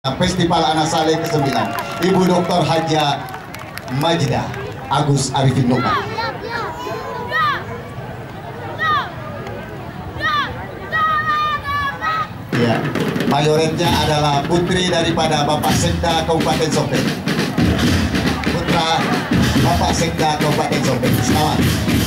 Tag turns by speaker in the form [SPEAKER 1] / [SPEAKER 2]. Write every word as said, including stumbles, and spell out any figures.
[SPEAKER 1] Festival Anak Saleh kesembilan, Ibu Doktor Haja Majda Agus Arifin Nuka. Ya, mayoretnya adalah putri daripada Bapak Sekda Kabupaten Sopeng. Putra Bapak Sekda Kabupaten Sopeng. Selamat.